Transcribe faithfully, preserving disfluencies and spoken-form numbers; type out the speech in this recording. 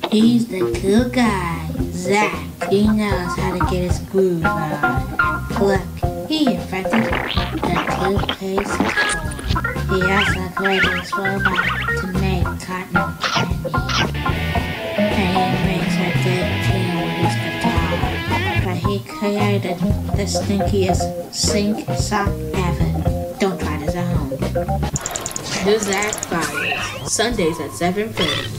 He's the cool guy, Zack. He knows how to get his groove on. Look, he invented the toothpaste core. He also created his robot to make cotton candy. And he makes a good tune with his guitar. But he created the stinkiest sink sock ever. Don't try this at home. The Zack Files, Sundays at seven thirty.